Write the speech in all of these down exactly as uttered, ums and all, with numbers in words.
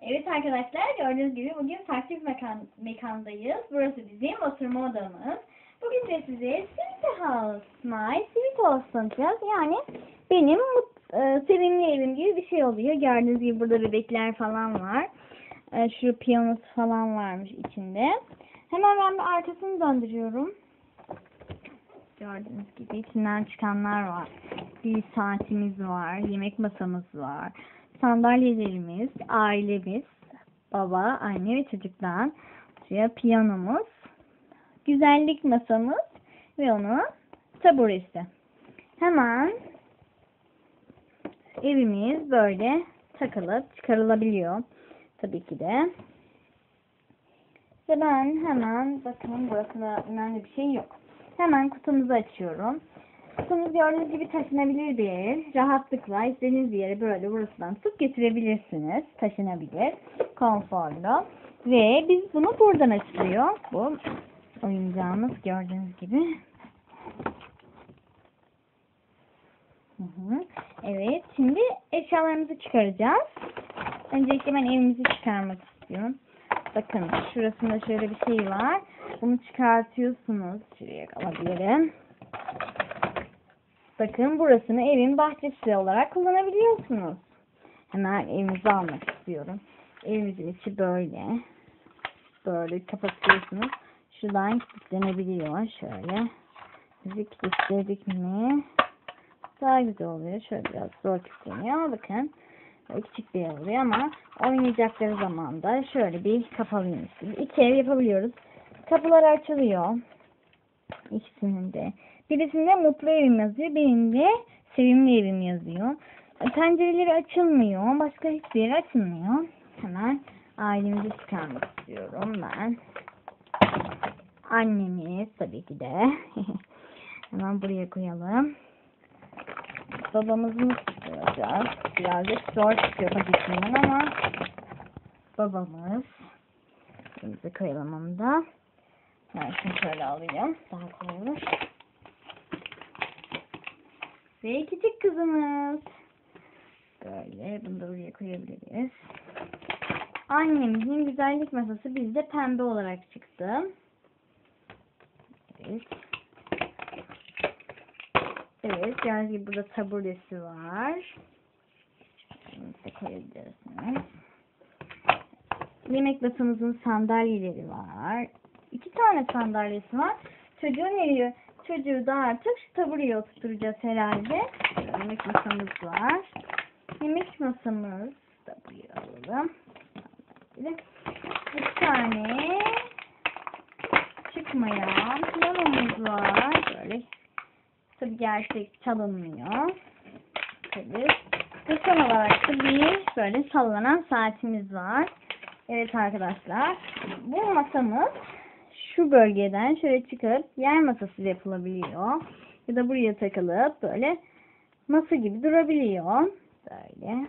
Evet arkadaşlar, gördüğünüz gibi bugün farklı bir mekan, mekandayız. Burası bizim oturma odamız. Bugün de size Sweet House, My Sweet House tanıtacağız. Yani benim e, sevimli evim gibi bir şey oluyor. Gördüğünüz gibi burada bebekler falan var. E, şu piyanosu falan varmış içinde. Hemen ben bir arkasını döndürüyorum. Gördüğünüz gibi içinden çıkanlar var. Bir saatimiz var, yemek masamız var. Sandalyelerimiz, ailemiz, baba, anne ve çocuklar, şuraya piyanomuz, güzellik masamız ve onun taburesi. Hemen evimiz böyle takılıp çıkarılabiliyor. Tabii ki de. Ve ben hemen, bakın burasında önemli bir şey yok. Hemen kutumuzu açıyorum. Kutumuz gördüğünüz gibi taşınabilir bir ev. Rahatlıkla istediğiniz bir yere böyle burasından tutup getirebilirsiniz. Taşınabilir. Konforlu. Ve biz bunu buradan açılıyor. Bu oyuncağımız gördüğünüz gibi. Hı hı. Evet. Şimdi eşyalarımızı çıkaracağız. Öncelikle ben evimizi çıkarmak istiyorum. Bakın şurasında şöyle bir şey var. Bunu çıkartıyorsunuz. Şuraya alabilirim. Bakın burasını evin bahçesi olarak kullanabiliyorsunuz. Hemen evimizi almak istiyorum. Evimizin içi böyle. Böyle kapatıyorsunuz. Şuradan kilitlenebiliyor. Şöyle. Bizi kilitledik mi daha güzel oluyor. Şöyle biraz zor kilitleniyor. Bakın. Böyle küçük bir ev oluyor ama oynayacakları zaman da şöyle bir kapalıymış gibi. İki ev yapabiliyoruz. Kapılar açılıyor. İkisinin de. Birisinde mutlu evim yazıyor. Birinde sevimli evim yazıyor. Pencereleri açılmıyor. Başka hiçbir yer açılmıyor. Hemen ailemizi çıkarmak istiyorum ben. Annemiz tabii ki de. Hemen buraya koyalım. Babamızı koyacağız. Birazcık zor çıkıyor paketinden ama babamız. Bizi koyalım onu da. Ben şunu şöyle alayım. Daha kolay olur. Ve küçük kızımız. Böyle bunu da buraya koyabiliriz. Annemizin güzellik masası bizde pembe olarak çıktı. Evet. Evet, gördüğünüz gibi burada taburesi var. Bunu da koyabilirsiniz. Yemek masamızın sandalyeleri var. İki tane sandalyesi var. Çocuğun yeri, çocuğu da artık şu tabureye oturtacağız herhalde. Yemek masamız var. Yemek masamız da buraya alalım. Bir tane çıkmayan piyanomuz var. Böyle tabi gerçek çalınmıyor. Tabi. Ve son olarak da bir böyle sallanan saatimiz var. Evet arkadaşlar. Bu masamız şu bölgeden şöyle çıkıp yer masası yapılabiliyor. Ya da buraya takılıp böyle masa gibi durabiliyor. Böyle.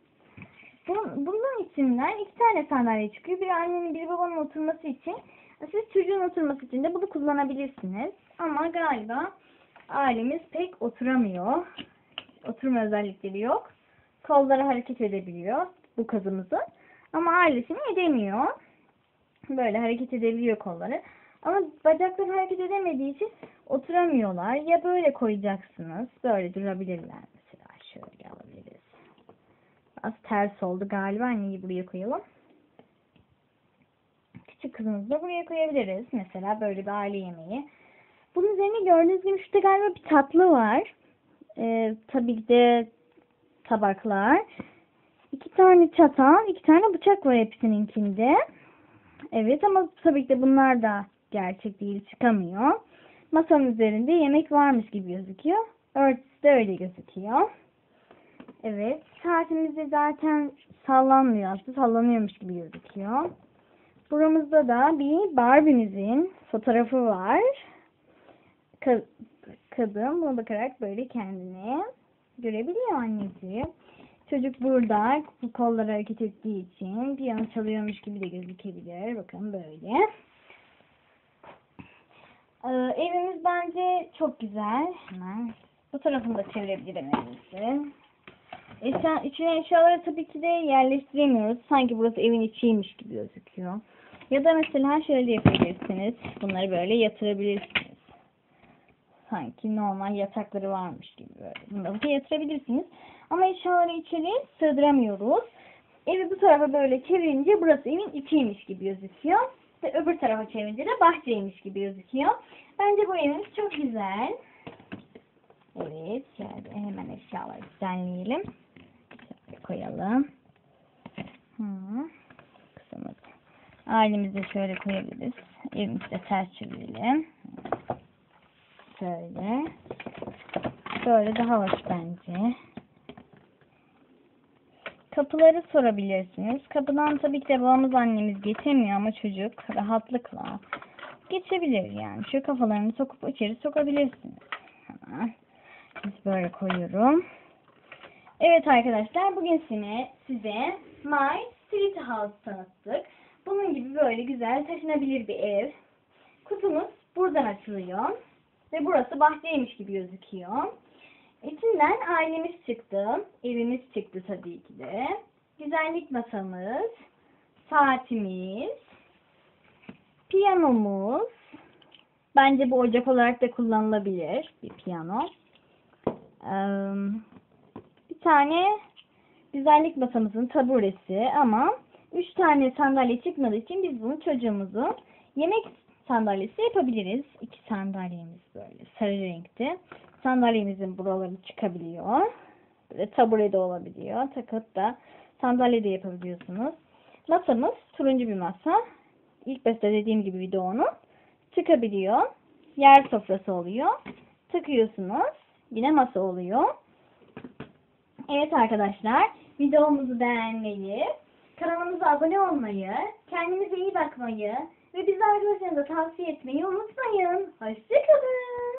Bunun içinden iki tane sandalye çıkıyor. Biri annenin, biri babanın oturması için. Siz çocuğun oturması için de bunu kullanabilirsiniz. Ama galiba ailemiz pek oturamıyor. Oturma özellikleri yok. Kolları hareket edebiliyor bu kızımızın. Ama ailesini edemiyor. Böyle hareket edebiliyor kolları. Ama bacakları hareket edemediği için oturamıyorlar. Ya böyle koyacaksınız. Böyle durabilirler mesela. Şöyle alabiliriz. Az ters oldu galiba. Anneyi buraya koyalım. Küçük kızımızı da buraya koyabiliriz. Mesela böyle bir aile yemeği. Bunun üzerine gördüğünüz gibi şurada galiba bir tatlı var. Ee, tabii ki de tabaklar. İki tane çatal, iki tane bıçak var hepsininkinde. Evet ama tabii ki de bunlar da gerçek değil, çıkamıyor. Masanın üzerinde yemek varmış gibi gözüküyor. Örtüsü de öyle gözüküyor. Evet, saatimiz de zaten sallanmıyor aslında, sallanıyormuş gibi gözüküyor. Buramızda da bir Barbie'mizin fotoğrafı var. Ka kadın buna bakarak böyle kendini görebiliyor annesi. Çocuk burada kolları hareket ettiği için piyano çalıyormuş gibi de gözükebilir. Bakın böyle. Ee, evimiz bence çok güzel. Hemen bu tarafını da çevirebilirim evimizi. Eşya, içine eşyaları tabii ki de yerleştiremiyoruz. Sanki burası evin içiymiş gibi gözüküyor. Ya da mesela şöyle yapabilirsiniz. Bunları böyle yatırabilirsiniz. Sanki normal yatakları varmış gibi böyle. Bunları da yatırabilirsiniz. Ama eşyaları içeri sığdıramıyoruz. Evi bu tarafa böyle çevirince burası evin içiymiş gibi gözüküyor. İşte öbür tarafa çevirince de bahçeymiş gibi gözüküyor. Bence bu evimiz çok güzel. Evet, şöyle hemen eşyaları düzenleyelim. Şöyle koyalım. Hı. Kısamız. Ailemizi şöyle koyabiliriz. Evimizi de ters çevirelim. Şöyle. Böyle daha hoş bence. Kapıları sorabilirsiniz. Kapıdan tabii ki de babamız annemiz geçemiyor ama çocuk rahatlıkla geçebilir yani. Şu kafalarını sokup içeri sokabilirsiniz. Hemen. Biz böyle koyuyorum. Evet arkadaşlar, bugün size, size My Street House tanıttık. Bunun gibi böyle güzel taşınabilir bir ev. Kutumuz buradan açılıyor. Ve burası bahçeymiş gibi gözüküyor. İçinden ailemiz çıktı. Evimiz çıktı tabii ki de. Güzellik masamız. Saatimiz. Piyanomuz. Bence bu ocak olarak da kullanılabilir. Bir piyano. Bir tane güzellik masamızın taburesi ama üç tane sandalye çıkmadığı için biz bunu çocuğumuzun yemek sandalyesi yapabiliriz. İki sandalyemiz böyle sarı renkte. Sandalyemizin buraları çıkabiliyor. Böyle tabure de olabiliyor. Takıp da sandalye de yapabiliyorsunuz. Masamız turuncu bir masa. İlk başta dediğim gibi videonun çıkabiliyor. Yer sofrası oluyor. Tıkıyorsunuz. Yine masa oluyor. Evet arkadaşlar, videomuzu beğenmeyi, kanalımıza abone olmayı, kendinize iyi bakmayı ve bizi arkadaşlarınıza tavsiye etmeyi unutmayın. Hoşçakalın.